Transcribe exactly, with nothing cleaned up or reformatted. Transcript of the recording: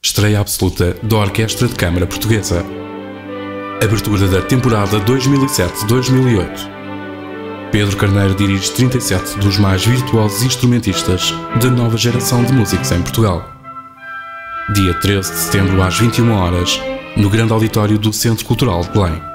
Estreia absoluta da Orquestra de Câmara Portuguesa. Abertura da temporada dois mil e sete dois mil e oito. Pedro Carneiro dirige trinta e sete dos mais virtuosos instrumentistas da nova geração de músicos em Portugal. Dia treze de setembro às vinte e uma horas, no grande auditório do Centro Cultural de Belém.